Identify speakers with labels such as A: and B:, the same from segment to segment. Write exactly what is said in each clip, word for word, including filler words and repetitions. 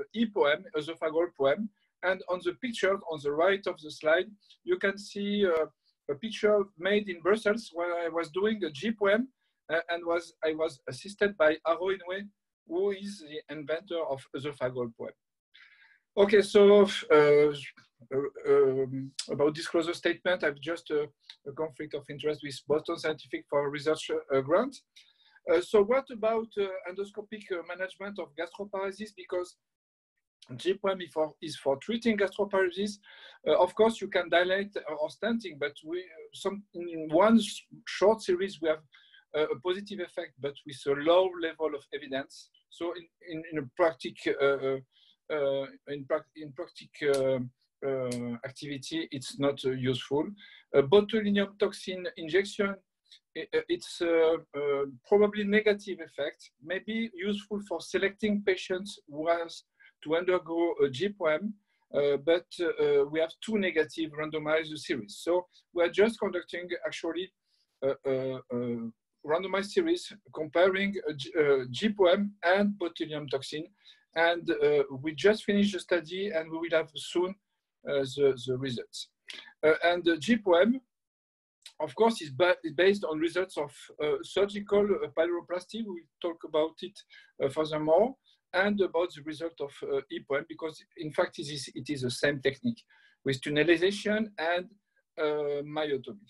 A: E-poem, esophageal poem. And on the picture on the right of the slide, you can see uh, a picture made in Brussels where I was doing a G-poem uh, and was I was assisted by Haro Inoue, who is the inventor of esophageal poem. Okay, so uh, uh, um, about disclosure statement, I've just uh, a conflict of interest with Boston Scientific for a research uh, grant. Uh, so what about uh, endoscopic uh, management of gastroparesis? Because G-poem is for, is for treating gastroparesis. Uh, of course, you can dilate or stenting, but we some in one sh short series we have uh, a positive effect, but with a low level of evidence. So in in, in a practic uh, uh, in, pra in practic uh, uh, activity, it's not uh, useful. Uh, botulinum toxin injection, it's uh, uh, probably negative effect, maybe useful for selecting patients who has to undergo a G-poem, uh, but uh, we have two negative randomized series. So we're just conducting actually a, a, a randomized series comparing a G-poem and botulinum toxin. And uh, we just finished the study and we will have soon uh, the, the results. Uh, and the G-poem, of course, is ba based on results of uh, surgical uh, pyloroplasty. We'll talk about it uh, furthermore, and about the result of uh, E-poem, because in fact it is, it is the same technique with tunnelization and uh, myotomy.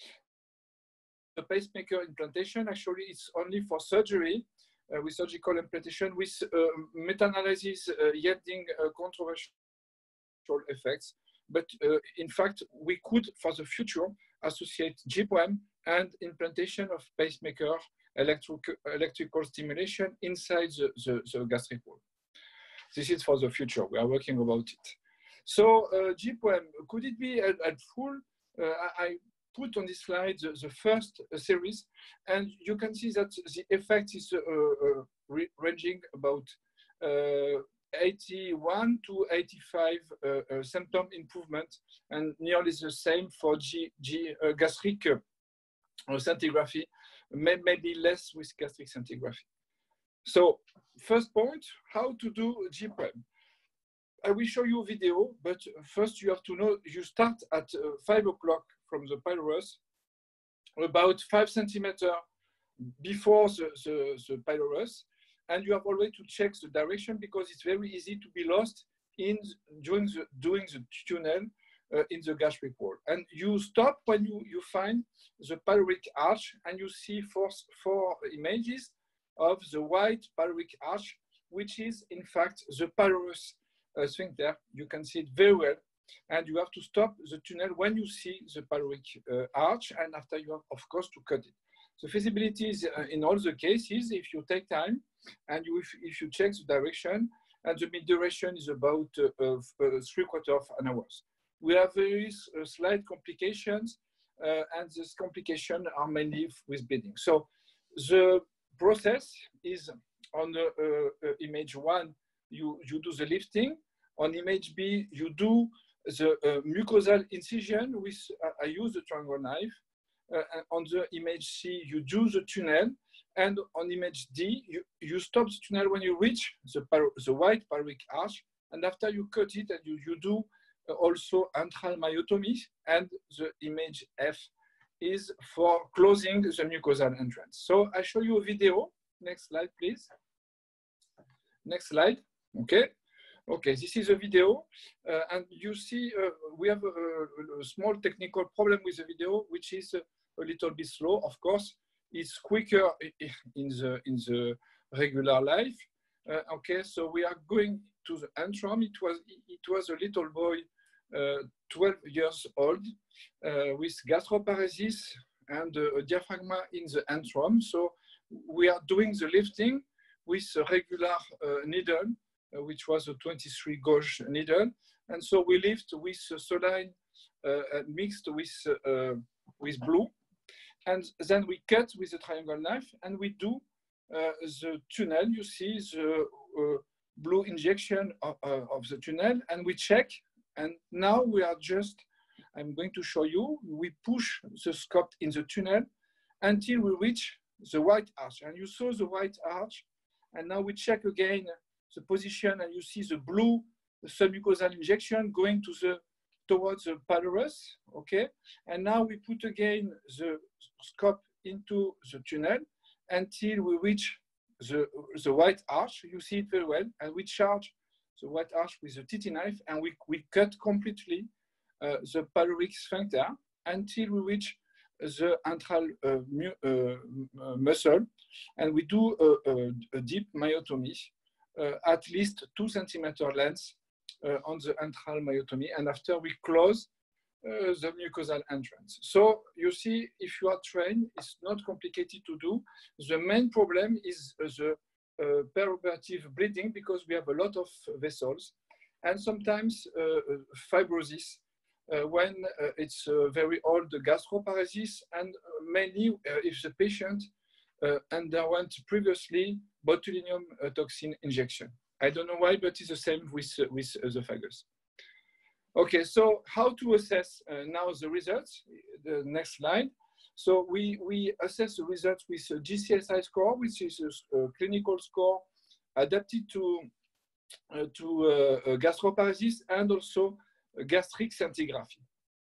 A: The pacemaker implantation, actually it's only for surgery uh, with surgical implantation with uh, meta-analysis uh, yielding uh, controversial effects. But uh, in fact, we could, for the future, associate G-poem and implantation of pacemaker electric, electrical stimulation inside the, the, the gastric wall. This is for the future. We are working about it. So uh, G-poem, could it be helpful? Uh, I put on this slide the, the first series, and you can see that the effect is uh, uh, ranging about uh, eighty-one to eighty-five uh, uh, symptom improvement, and nearly the same for G, G, uh, gastric uh, scintigraphy, may, maybe less with gastric scintigraphy. So first point, how to do G-poem. I will show you a video, but first you have to know, you start at uh, five o'clock from the pylorus, about five centimeters before the, the, the pylorus, and you have always to check the direction because it's very easy to be lost in during the doing the tunnel uh, in the gastric wall. And you stop when you, you find the pyloric arch, and you see four, four images of the white pyloric arch, which is in fact the pylorus uh, sphincter. You can see it very well. And you have to stop the tunnel when you see the pyloric uh, arch, and after you have, of course, to cut it. The feasibility is uh, in all the cases, if you take time and you, if, if you check the direction, and the mid duration is about uh, uh, three quarters of an hour. We have very uh, slight complications, uh, and these complications are mainly with bleeding. So the process is on the uh, uh, image one, you, you do the lifting. On image B, you do the uh, mucosal incision with, uh, I use the triangle knife. Uh, on the image C, you do the tunnel. And on image D, you, you stop the tunnel when you reach the, the white pyloric arch. And after you cut it, and you, you do uh, also antral myotomy. And the image F is for closing the mucosal entrance. So I show you a video. Next slide, please. Next slide. Okay. Okay, this is a video, uh, and you see uh, we have a, a small technical problem with the video, which is a, a little bit slow. Of course, it's quicker in the in the regular life. Uh, okay, so we are going to the antrum. It was it was a little boy, uh, twelve years old, uh, with gastroparesis and uh, a diaphragma in the antrum. So we are doing the lifting with a regular uh, needle, which was a twenty-three gauge needle. And so we lift with saline uh, mixed with, uh, with blue. And then we cut with a triangle knife, and we do uh, the tunnel. You see the uh, blue injection of, uh, of the tunnel, and we check. And now we are just, I'm going to show you, we push the scope in the tunnel until we reach the white arch. And you saw the white arch. And now we check again the position, and you see the blue submucosal injection going to the towards the pylorus, okay? And now we put again the scope into the tunnel until we reach the, the white arch. You see it very well, and we charge the white arch with a T T knife, and we, we cut completely uh, the pyloric sphincter until we reach the antral uh, mu uh, muscle, and we do a, a, a deep myotomy, uh, at least two centimeter length uh, on the antral myotomy, and after we close uh, the mucosal entrance. So you see, if you are trained, it's not complicated to do. The main problem is uh, the uh, perioperative bleeding, because we have a lot of vessels, and sometimes uh, fibrosis Uh, when uh, it's uh, very old gastroparesis, and uh, mainly uh, if the patient uh, underwent previously botulinum uh, toxin injection. I don't know why, but it's the same with, uh, with esophagus. Okay, so how to assess uh, now the results? The next slide. So we, we assess the results with a G C S I score, which is a, a clinical score adapted to, uh, to uh, gastroparesis and also gastric scintigraphy.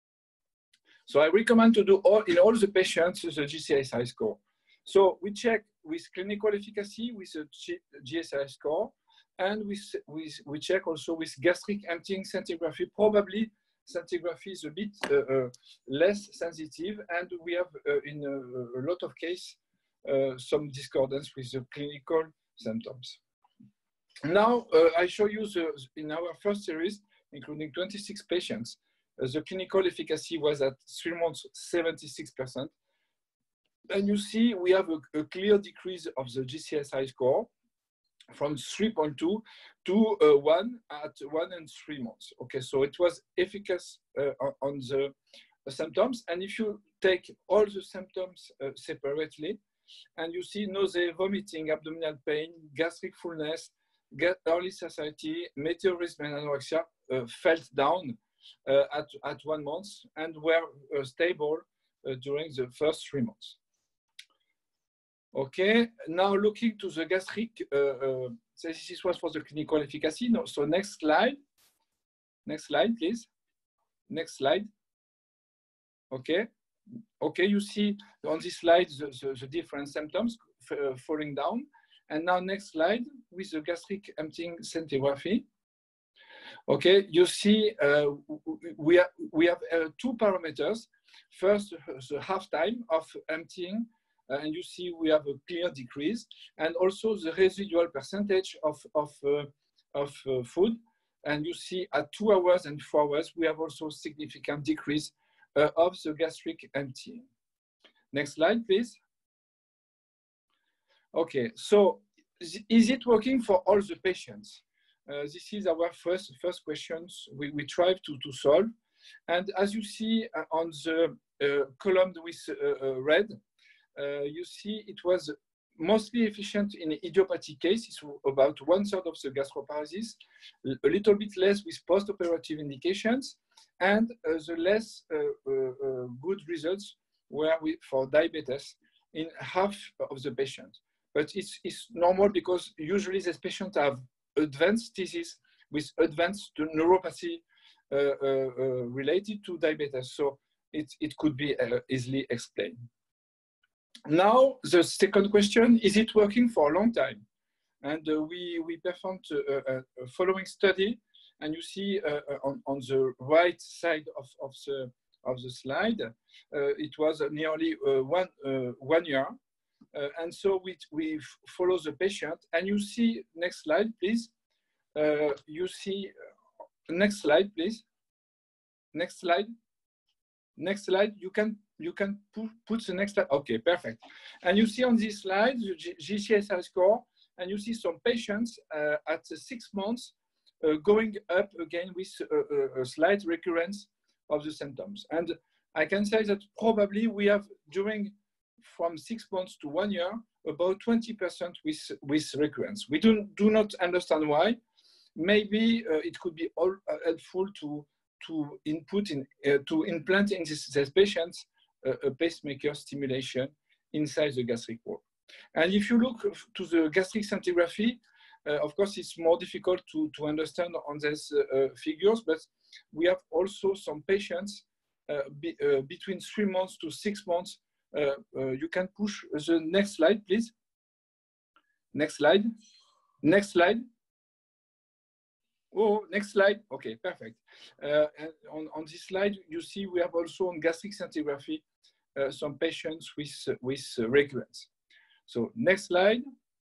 A: So I recommend to do all, in all the patients the G C S I score. So we check with clinical efficacy with a G S I score, and we, we, we check also with gastric emptying scintigraphy. Probably scintigraphy is a bit uh, uh, less sensitive, and we have uh, in a, a lot of cases uh, some discordance with the clinical symptoms. Now uh, I show you the, in our first series, including twenty-six patients, uh, the clinical efficacy was at three months, seventy-six percent. And you see we have a, a clear decrease of the G C S I score from three point two to uh, one at one and three months. Okay, so it was efficacious uh, on the uh, symptoms. And if you take all the symptoms uh, separately, and you see nausea, vomiting, abdominal pain, gastric fullness, early satiety, meteorism, and anorexia uh, fell down uh, at, at one month and were uh, stable uh, during the first three months. Okay, now looking to the gastric, uh, uh, so this was for the clinical efficacy. No, so next slide. Next slide, please. Next slide. Okay. Okay, you see on this slide the, the, the different symptoms uh, falling down. And now next slide with the gastric emptying scintigraphy. Okay, you see uh, we, have, we have uh, two parameters. First, the half time of emptying, uh, and you see we have a clear decrease, and also the residual percentage of, of, uh, of uh, food. And you see at two hours and four hours, we have also significant decrease uh, of the gastric emptying. Next slide, please. Okay, so is it working for all the patients? Uh, this is our first, first questions we, we try to, to solve. And as you see uh, on the uh, column with uh, uh, red, uh, you see it was mostly efficient in idiopathic cases, about one third of the gastroparesis, a little bit less with post-operative indications, and uh, the less uh, uh, uh, good results were we, for diabetes in half of the patients. But it's, it's normal because usually these patients have advanced disease with advanced neuropathy uh, uh, uh, related to diabetes. So it, it could be uh, easily explained. Now, the second question, is it working for a long time? And uh, we, we performed a, a, a following study, and you see uh, on, on the right side of, of, the, of the slide, uh, it was nearly uh, one, uh, one year. Uh, and so we, we follow the patient, and you see, next slide, please. Uh, you see, uh, next slide, please. Next slide. Next slide, you can, you can put, put the next slide. Okay, perfect. And you see on this slide, the G C S I score, and you see some patients uh, at six months uh, going up again with a, a slight recurrence of the symptoms. And I can say that probably we have, during from six months to one year, about twenty percent with, with recurrence. We do, do not understand why. Maybe uh, it could be all, uh, helpful to, to input in, uh, to implant in these, these patients uh, a pacemaker stimulation inside the gastric wall. And if you look to the gastric scintigraphy, Uh, of course, it's more difficult to, to understand on these uh, figures, but we have also some patients uh, be, uh, between three months to six months. Uh, uh, you can push the next slide, please. Next slide. Next slide. Oh, next slide. Okay, perfect. Uh, and on, on this slide, you see we have also on gastric scintigraphy uh, some patients with, uh, with uh, recurrence. So next slide.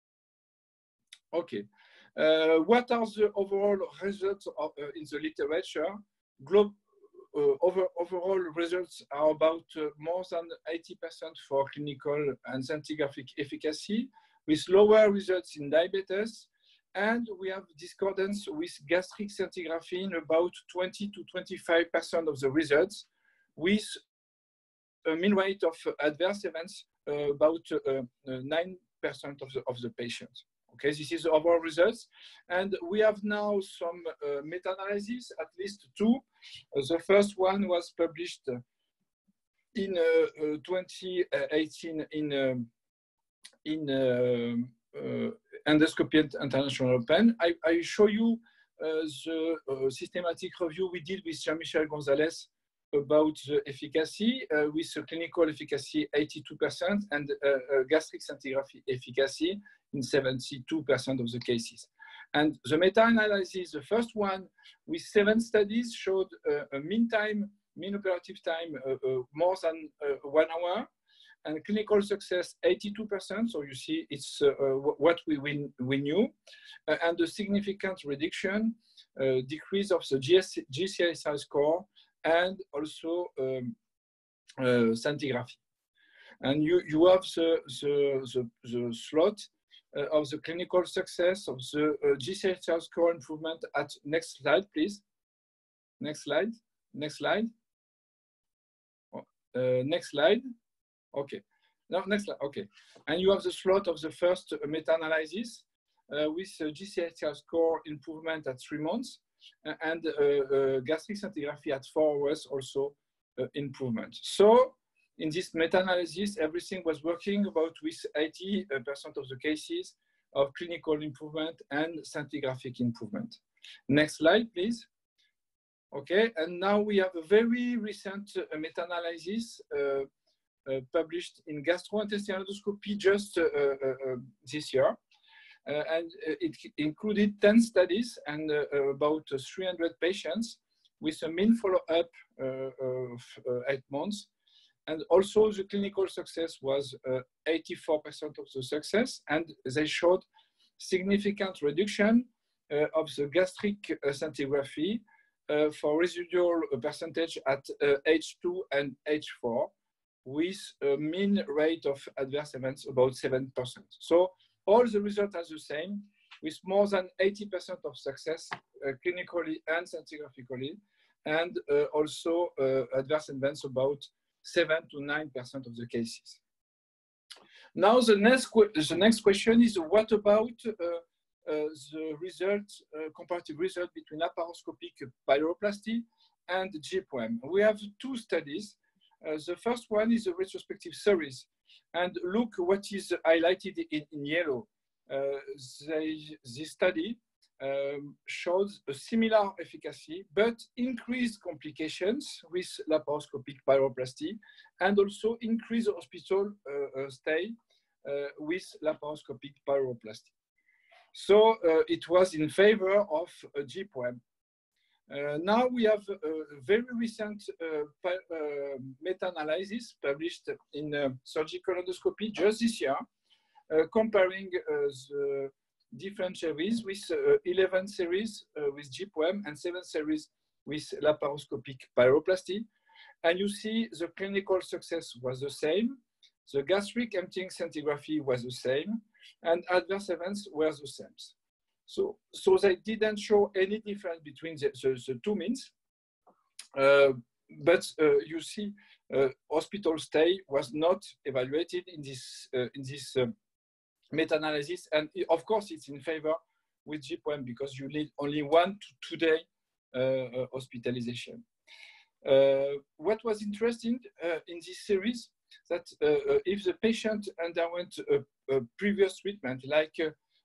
A: Okay. Uh, what are the overall results of, uh, in the literature? Globe, uh, over, overall results are about uh, more than eighty percent for clinical and scintigraphic efficacy, with lower results in diabetes. And we have discordance with gastric scintigraphy in about twenty to twenty-five percent of the results, with a mean rate of adverse events uh, about uh, nine percent of the, of the patients. Okay, this is the overall results. And we have now some uh, meta-analyses, at least two. Uh, the first one was published in uh, uh, twenty eighteen in, um, in uh, uh, Endoscopy International Open. I, I show you uh, the uh, systematic review we did with Jean-Michel Gonzalez about the efficacy, uh, with a clinical efficacy eighty-two percent and uh, uh, gastric scintigraphy efficacy in seventy-two percent of the cases. And the meta-analysis, the first one with seven studies, showed uh, a mean time, mean operative time uh, uh, more than uh, one hour, and clinical success eighty-two percent. So you see, it's uh, uh, what we, we, we knew, uh, and a significant reduction, uh, decrease of the G C S I score, and also um, uh, scintigraphy. And you, you have the, the, the, the slot uh, of the clinical success of the uh, G C S I score improvement at next slide, please. Next slide, next slide. Uh, next slide. Okay, no, next slide, okay. And you have the slot of the first meta-analysis uh, with uh, G C S I score improvement at three months and uh, uh, gastric scintigraphy at four hours also uh, improvement. So in this meta-analysis, everything was working about with eighty percent of the cases of clinical improvement and scintigraphic improvement. Next slide, please. Okay, and now we have a very recent uh, meta-analysis uh, uh, published in Gastrointestinal Endoscopy just uh, uh, uh, this year. Uh, and it included ten studies and uh, about three hundred patients with a mean follow-up uh, of uh, eight months. And also the clinical success was eighty-four percent uh, of the success, and they showed significant reduction uh, of the gastric uh, scintigraphy uh, for residual percentage at uh, H two and H four, with a mean rate of adverse events about seven percent. So all the results are the same, with more than eighty percent of success uh, clinically and scintigraphically, and uh, also uh, adverse events about seven to nine percent of the cases. Now the next, the next question is, what about uh, uh, the result, uh, comparative result between laparoscopic pyloroplasty and G P O E M? We have two studies. Uh, the first one is a retrospective series. And look what is highlighted in, in yellow. Uh, they, this study um, shows a similar efficacy, but increased complications with laparoscopic pyloroplasty, and also increased hospital uh, uh, stay uh, with laparoscopic pyloroplasty. So uh, it was in favor of uh, G P O E M. Uh, now we have a very recent uh, uh, meta-analysis published in uh, surgical endoscopy just this year, uh, comparing uh, the different series with uh, eleven series uh, with G P O E M and seven series with laparoscopic pyloroplasty. And you see the clinical success was the same, the gastric emptying scintigraphy was the same, and adverse events were the same. So, so they didn't show any difference between the, the, the two means, uh, but uh, you see uh, hospital stay was not evaluated in this, uh, in this uh, meta-analysis. And of course, it's in favor with G P O E M because you need only one to two day uh, uh, hospitalization. Uh, what was interesting uh, in this series, that uh, if the patient underwent a, a previous treatment, like uh,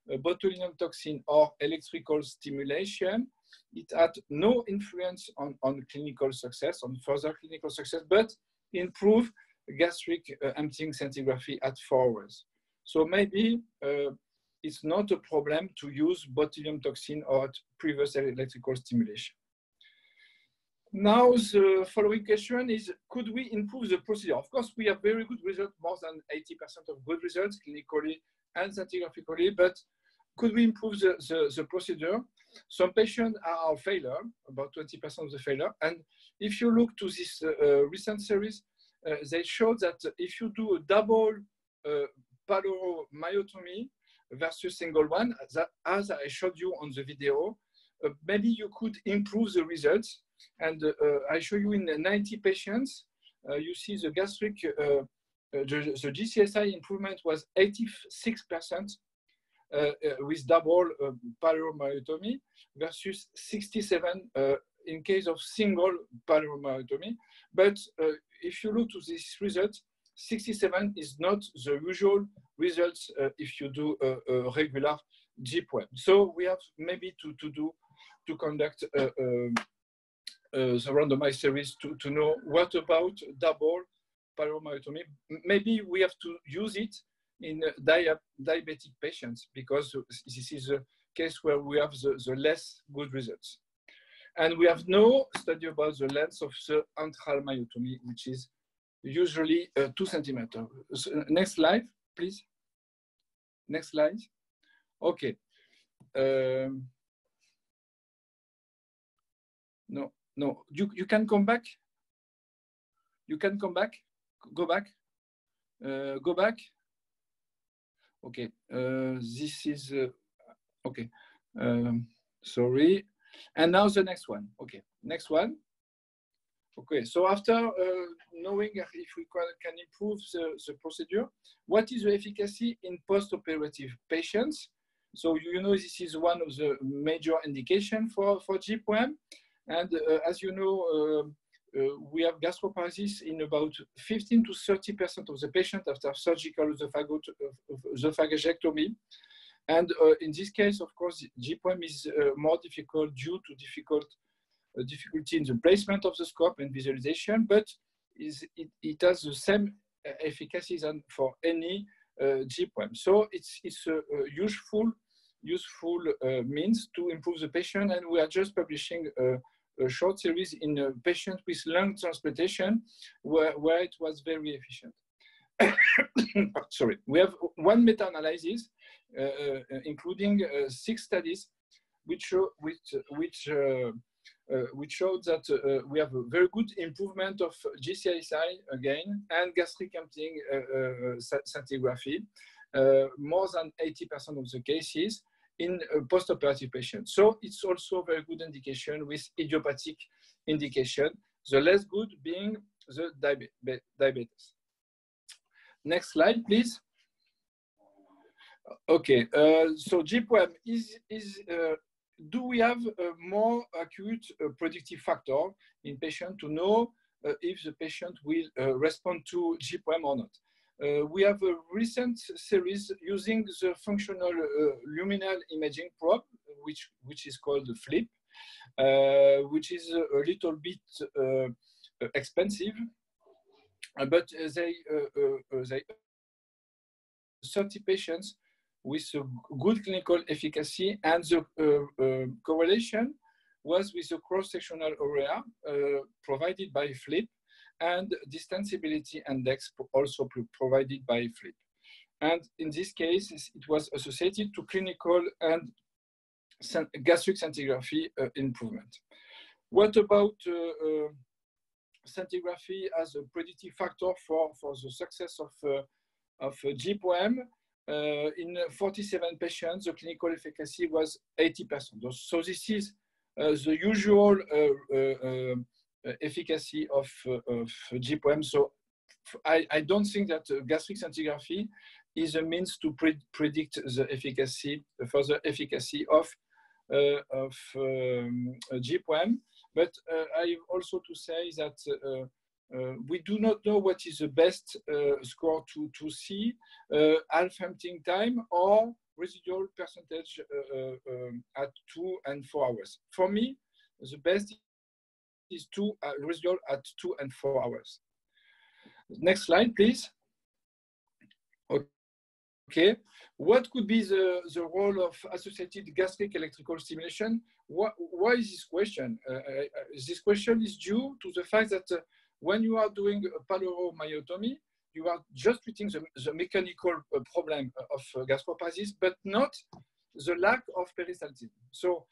A: uh, botulinum toxin or electrical stimulation, it had no influence on, on clinical success, on further clinical success, but improve gastric uh, emptying scintigraphy at four hours. So maybe uh, it's not a problem to use botulinum toxin or previous electrical stimulation. Now the following question is, could we improve the procedure? Of course, we have very good results, more than eighty percent of good results clinically and scintigraphically, but could we improve the, the, the procedure? Some patients are failure, about twenty percent of the failure. And if you look to this uh, recent series, uh, they show that if you do a double uh, paluromyotomy versus single one, that, as I showed you on the video, uh, maybe you could improve the results. And uh, I show you in ninety patients, uh, you see the gastric, uh, uh, the, the G C S I improvement was eighty-six percent uh, uh, with double uh, paluromyotomy versus sixty-seven uh, in case of single paluromyotomy. But uh, if you look to this result, sixty-seven is not the usual results uh, if you do a, a regular G P O M. So we have maybe to, to do, to conduct uh, uh, Uh, the randomized series to, to know what about double paluromyotomy. Maybe we have to use it in uh, dia diabetic patients because this is a case where we have the, the less good results. And we have no study about the length of the antral myotomy, which is usually uh, two centimeters. So, next slide, please. Next slide. Okay. Um, no. No, you, you can come back. You can come back. Go back. Uh, go back. Okay. Uh, this is, uh, okay. Um, sorry. And now the next one. Okay. Next one. Okay. So after uh, knowing if we can improve the, the procedure, what is the efficacy in post-operative patients? So you know this is one of the major indications for, for G P O M. And uh, as you know, uh, uh, we have gastroparesis in about fifteen to thirty percent of the patients after surgical esophagectomy. And uh, in this case, of course, G P O M is uh, more difficult due to difficult, uh, difficulty in the placement of the scope and visualization, but is, it, it has the same efficacy than for any uh, G P O M. So it's, it's a, a useful, useful uh, means to improve the patient, and we are just publishing a, a short series in a patient with lung transplantation where, where it was very efficient. Sorry, we have one meta-analysis uh, uh, including uh, six studies which show which which uh, uh, which showed that uh, we have a very good improvement of G C S I again and gastric emptying uh, uh, scintigraphy, uh, more than eighty percent of the cases in uh, post-operative patients. So it's also a very good indication with idiopathic indication, the less good being the diabetes. Next slide, please. Okay, uh, so G P O M is, is uh, do we have a more acute uh, predictive factor in patient to know uh, if the patient will uh, respond to G P O M or not? Uh, we have a recent series using the functional uh, luminal imaging probe, which, which is called the FLIP, uh, which is a, a little bit uh, expensive, uh, but they, uh, uh, they thirty patients with a good clinical efficacy, and the uh, uh, correlation was with the cross-sectional area uh, provided by FLIP, and distensibility index also provided by FLIP. And in this case, it was associated to clinical and gastric scintigraphy uh, improvement. What about uh, uh, scintigraphy as a predictive factor for, for the success of, uh, of uh, G P O M? Uh, in forty-seven patients, the clinical efficacy was eighty percent. So this is uh, the usual uh, uh, uh, efficacy of, uh, of G P O M. So I, I don't think that uh, gastric scintigraphy is a means to pre predict the efficacy, the further efficacy of, uh, of um, G P O M. But uh, I also to say that uh, uh, we do not know what is the best uh, score to, to see, uh, half emptying time or residual percentage uh, uh, um, at two and four hours. For me, the best is two uh, residual at two and four hours. Next slide, please. Okay, what could be the, the role of associated gastric electrical stimulation? Why, why is this question? Uh, uh, this question is due to the fact that uh, when you are doing a pyloromyotomy, you are just treating the, the mechanical uh, problem of uh, gastroparesis, but not the lack of peristaltism. So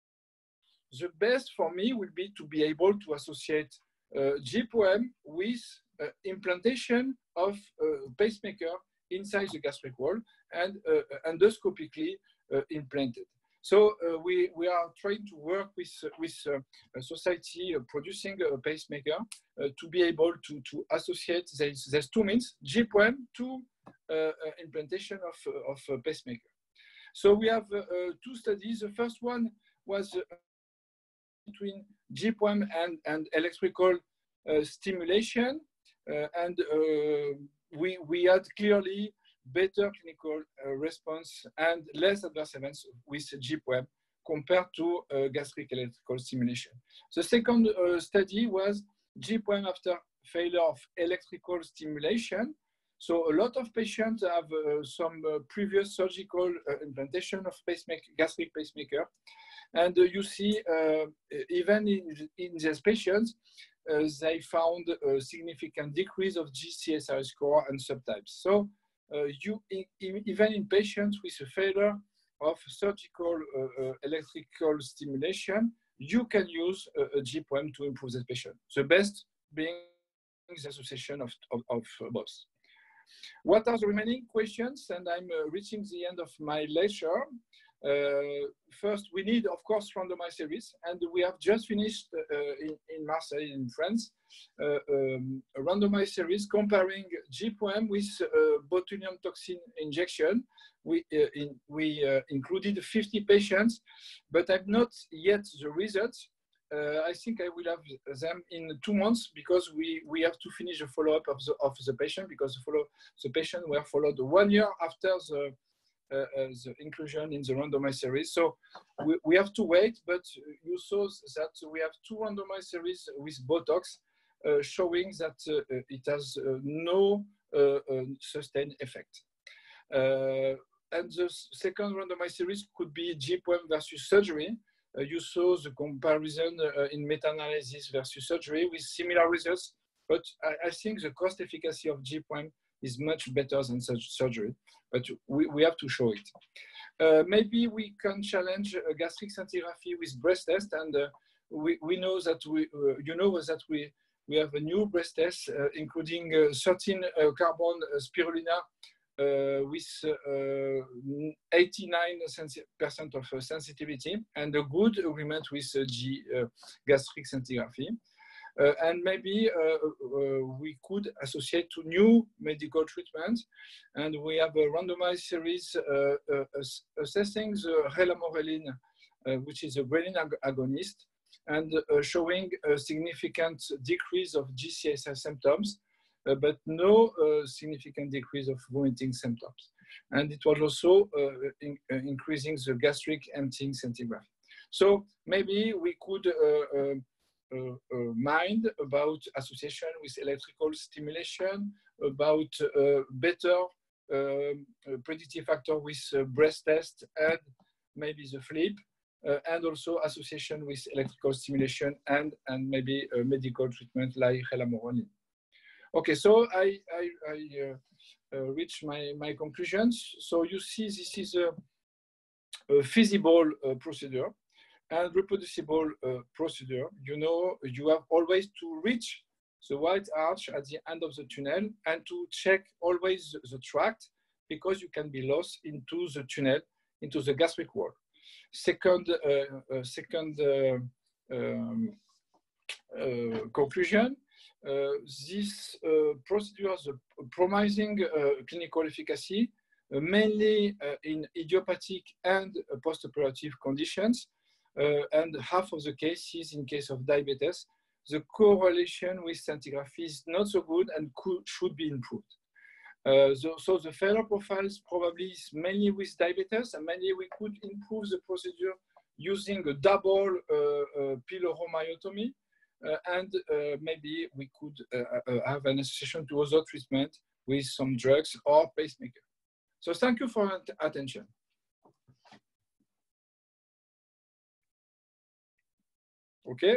A: the best for me will be to be able to associate uh, G P O M with uh, implantation of a pacemaker inside the gastric wall and uh, endoscopically uh, implanted. So uh, we, we are trying to work with, with uh, a society uh, producing a pacemaker uh, to be able to, to associate these, these two means, G P O M to uh, uh, implantation of, of a pacemaker. So we have uh, uh, two studies. The first one was uh, between G P O M and, and electrical uh, stimulation. Uh, and uh, we, we had clearly better clinical uh, response and less adverse events with G P O M compared to uh, gastric electrical stimulation. The second uh, study was G P O M after failure of electrical stimulation. So a lot of patients have uh, some uh, previous surgical uh, implantation of pacemaker, gastric pacemaker. And uh, you see, uh, even in, in these patients, uh, they found a significant decrease of G C S R score and subtypes. So uh, you, in, in, even in patients with a failure of surgical uh, uh, electrical stimulation, you can use a, a G P O M to improve the patient. The best being the association of, of, of both. What are the remaining questions? And I'm uh, reaching the end of my lecture. Uh, first, we need, of course, randomized series, and we have just finished uh, in, in Marseille, in France, uh, um, a randomized series comparing G P O M with uh, botulinum toxin injection. We, uh, in, we uh, included fifty patients, but I've not yet the results. Uh, I think I will have them in two months because we, we have to finish the follow-up of the, of the patient because the, follow, the patient were followed one year after the Uh, uh, the inclusion in the randomized series. So we, we have to wait, but you saw that we have two randomized series with Botox uh, showing that uh, it has uh, no uh, uh, sustained effect. Uh, and the second randomized series could be G P O M versus surgery. Uh, you saw the comparison uh, in meta-analysis versus surgery with similar results, but I, I think the cost efficacy of G P O M is much better than such surgery, but we, we have to show it. Uh, maybe we can challenge a gastric scintigraphy with breast test, and uh, we, we know that we, uh, you know that we, we have a new breast test, uh, including uh, thirteen uh, carbon spirulina uh, with uh, eighty-nine percent of uh, sensitivity, and a good agreement with uh, G, uh, gastric scintigraphy. Uh, and maybe uh, uh, we could associate to new medical treatments. And we have a randomized series uh, uh, assessing the relacorilant, uh, which is a ghrelin ag agonist, and uh, showing a significant decrease of G C S S symptoms, uh, but no uh, significant decrease of vomiting symptoms. And it was also uh, in, uh, increasing the gastric emptying scintigraphy. So maybe we could uh, uh, Uh, uh, mind about association with electrical stimulation, about uh, better uh, predictive factor with uh, breast test and maybe the flip, uh, and also association with electrical stimulation and, and maybe a medical treatment like relacorilant. Okay, so I, I, I uh, uh, reach my, my conclusions. So you see this is a, a feasible uh, procedure and reproducible uh, procedure. You know, you have always to reach the white arch at the end of the tunnel and to check always the, the tract because you can be lost into the tunnel, into the gastric wall. Second, uh, uh, second uh, um, uh, conclusion, uh, this uh, procedure has a promising uh, clinical efficacy, uh, mainly uh, in idiopathic and uh, post-operative conditions. Uh, and half of the cases in case of diabetes, the correlation with scintigraphy is not so good and could, should be improved. Uh, so, so the failure profiles probably is mainly with diabetes, and mainly we could improve the procedure using a double uh, uh, pyloromyotomy, uh, and uh, maybe we could uh, uh, have an association to other treatment with some drugs or pacemaker. So thank you for your attention. Okay.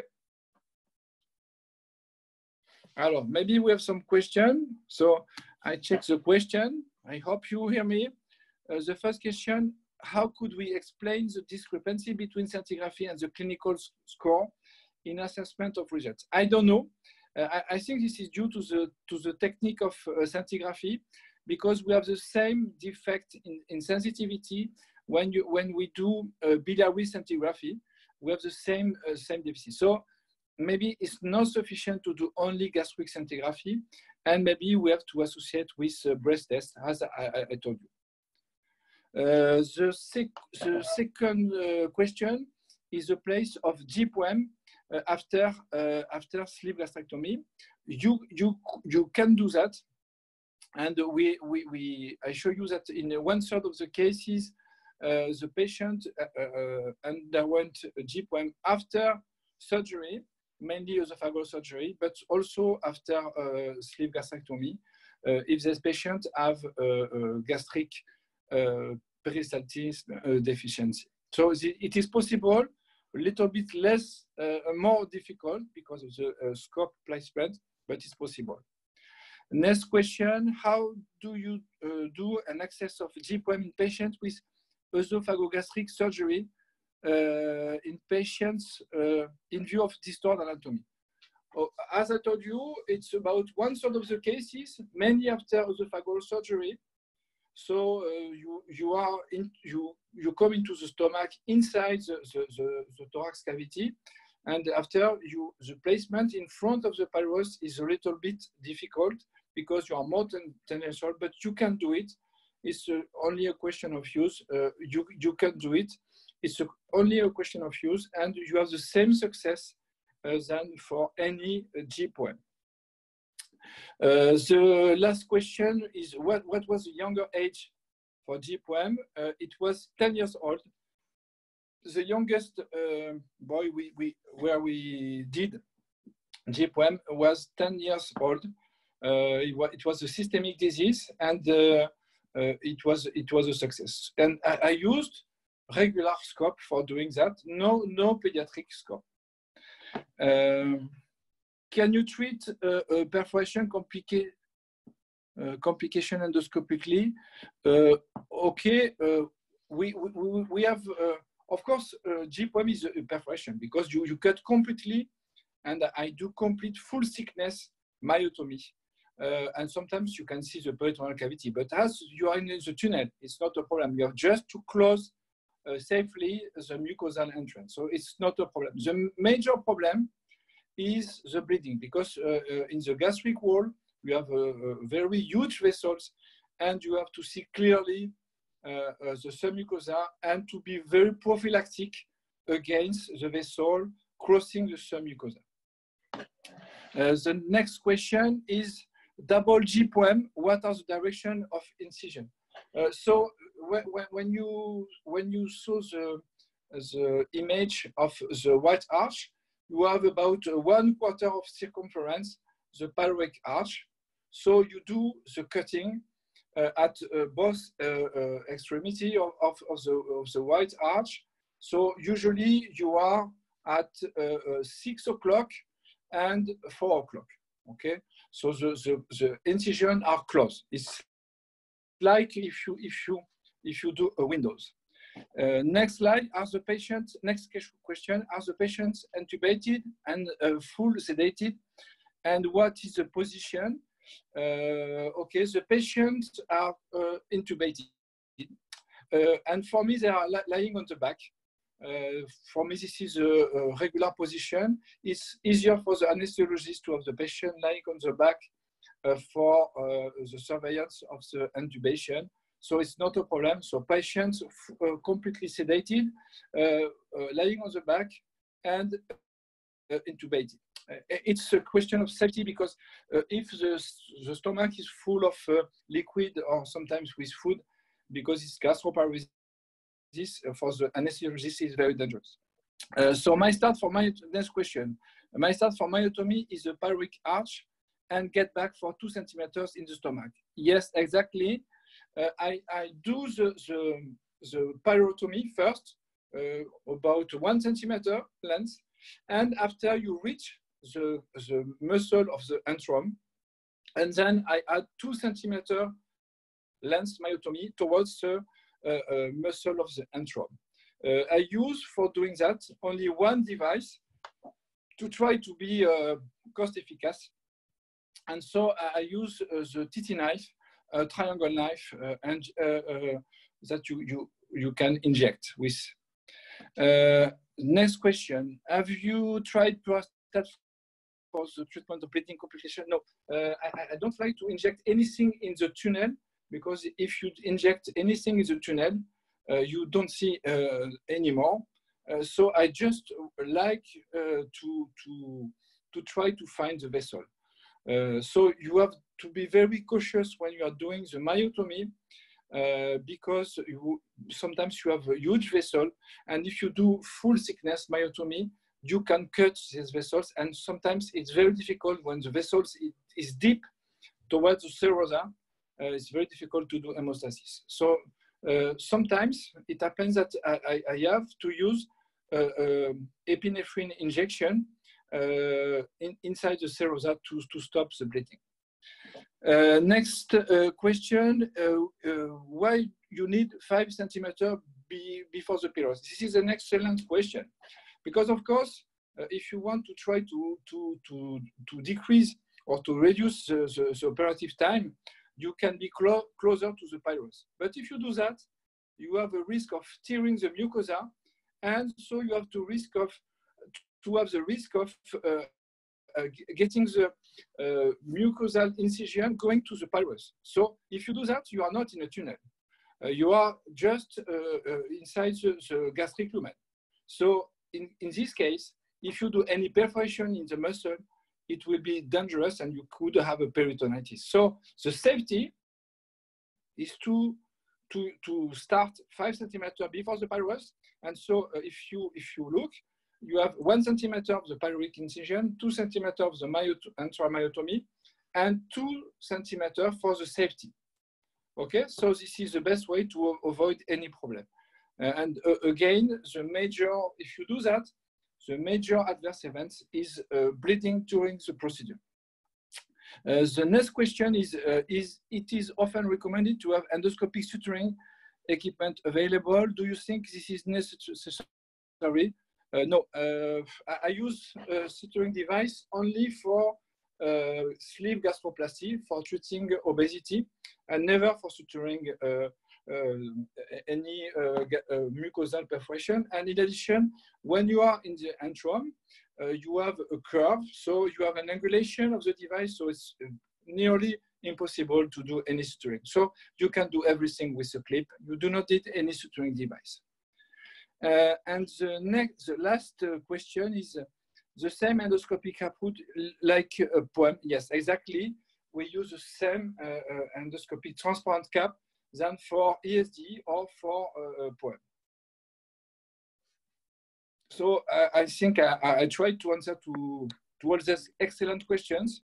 A: Alors, maybe we have some question. So I check the question. I hope you hear me. Uh, the first question, how could we explain the discrepancy between scintigraphy and the clinical score in assessment of results? I don't know. Uh, I, I think this is due to the, to the technique of uh, scintigraphy, because we have the same defect in, in sensitivity when, you, when we do uh, biliary scintigraphy. We have the same, uh, same deficit. So maybe it's not sufficient to do only gastric scintigraphy, and maybe we have to associate with uh, breast test, as I, I, I told you. Uh, the, sec the second uh, question is the place of G P O E M uh, after, uh, after sleeve gastrectomy. You, you, you can do that. And we, we, we, I show you that in one third of the cases, uh, the patient uh, uh, underwent G P O E M after surgery, mainly esophageal surgery, but also after uh, sleeve gastrectomy, uh, if this patient have uh, uh, gastric uh, peristaltism uh, deficiency. So the, it is possible, a little bit less, uh, more difficult because of the uh, scope placement, but it's possible. Next question, how do you uh, do an access of G P O E M in patients with esophagogastric surgery uh, in patients uh, in view of distorted anatomy? Oh, as I told you, it's about one third of the cases, mainly after esophageal surgery. So uh, you, you, are in, you, you come into the stomach inside the, the, the, the thorax cavity, and after you, the placement in front of the pylorus is a little bit difficult because you are more tangential, but you can do it. It's uh, only a question of use. Uh, you, you can do it. It's a, only a question of use, and you have the same success uh, than for any uh, G P O E M. Uh, the last question is what, what was the younger age for G P O E M? Uh, it was ten years old. The youngest uh, boy we, we, where we did G P O E M was ten years old. Uh, it, was, it was a systemic disease, and uh, uh, it, was, it was a success. And I, I used regular scope for doing that, no, no pediatric scope. Um, Can you treat uh, uh, perforation complica uh, complication endoscopically? Uh, okay, uh, we, we, we have, uh, of course, uh, G P O E M is a perforation because you, you cut completely, and I do complete full thickness myotomy. Uh, and sometimes you can see the peritoneal cavity, but as you are in the tunnel, it's not a problem. You have just to close uh, safely the mucosal entrance. So it's not a problem. The major problem is the bleeding, because uh, uh, in the gastric wall, you have uh, uh, very huge vessels, and you have to see clearly uh, uh, the submucosa and to be very prophylactic against the vessel crossing the submucosa. Uh, the next question is double G P O E M, what are the direction of incision? Uh, so when, when, you, when you saw the, the image of the white arch, you have about one quarter of circumference, the pyloric arch. So you do the cutting uh, at uh, both uh, uh, extremity of, of, of, the, of the white arch. So usually you are at uh, uh, six o'clock and four o'clock, okay? So the, the, the incision are closed. It's like if you, if you, if you do a windows. Uh, next slide, are the patients, next question, are the patients intubated and uh, full sedated? And what is the position? Uh, okay, the patients are uh, intubated. Uh, and for me, they are li lying on the back. Uh, for me, this is a, a regular position. It's easier for the anesthesiologist to have the patient lying on the back uh, for uh, the surveillance of the intubation. So it's not a problem. So patients uh, completely sedated, uh, uh, lying on the back and uh, intubated. it's a question of safety, because uh, if the, the stomach is full of uh, liquid or sometimes with food, because it's gastroparesis, uh, for the anesthesiologist is very dangerous. Uh, so my start for my next question, my start for myotomy is a pyloric arch and get back for two centimeters in the stomach. Yes, exactly. Uh, I, I do the, the, the pyrotomy first, uh, about one centimeter length, and after you reach the, the muscle of the antrum, and then I add two centimeter length myotomy towards the uh, uh, muscle of the antrum. Uh, I use for doing that only one device to try to be uh, cost efficacious. And so I use uh, the T T knife, a triangle knife, uh, and uh, uh, that you, you, you can inject with. Uh, next question, have you tried prostate for the treatment of bleeding complication? No, uh, I, I don't like to inject anything in the tunnel, because if you inject anything in the tunnel, uh, you don't see uh, anymore. Uh, so I just like uh, to, to, to try to find the vessel. Uh, so you have to be very cautious when you are doing the myotomy, uh, because you, sometimes you have a huge vessel, and if you do full thickness myotomy, you can cut these vessels, and sometimes it's very difficult when the vessels is deep towards the serosa. Uh, it's very difficult to do hemostasis. So uh, sometimes it happens that I, I, I have to use uh, uh, epinephrine injection uh, in, inside the serosa to, to stop the bleeding. Uh, next uh, question, uh, uh, why you need five centimeter be, before the pylorus? This is an excellent question, because of course, uh, if you want to try to, to, to, to decrease or to reduce the, the, the operative time, you can be clo closer to the pylorus. But if you do that, you have a risk of tearing the mucosa, and so you have to risk of to have the risk of uh, uh, getting the uh, mucosal incision going to the pylorus. So if you do that, you are not in a tunnel. Uh, you are just uh, uh, inside the, the gastric lumen. So in, in this case, if you do any perforation in the muscle, it will be dangerous and you could have a peritonitis. So the safety is to, to, to start five centimeters before the pylorus. And so uh, if, you, if you look, you have one centimeter of the pyloric incision, two centimeters of the intramyotomy, and two centimeters for the safety. Okay, so this is the best way to avoid any problem. Uh, and uh, again, the major, if you do that, the major adverse events is uh, bleeding during the procedure. Uh, the next question is, uh, is it is often recommended to have endoscopic suturing equipment available. Do you think this is necessary? Uh, no, uh, I, I use a suturing device only for uh, sleeve gastroplasty, for treating obesity, and never for suturing uh, uh, any uh, uh, mucosal perforation. And in addition, when you are in the antrum, uh, you have a curve, so you have an angulation of the device, so it's nearly impossible to do any suturing. So you can do everything with a clip. You do not need any suturing device. Uh, and the next, the last uh, question is uh, the same endoscopic approach like a POEM. Yes, exactly. We use the same uh, uh, endoscopic transparent cap than for E S D or for uh, POEM. So uh, I think I, I tried to answer to, to all these excellent questions.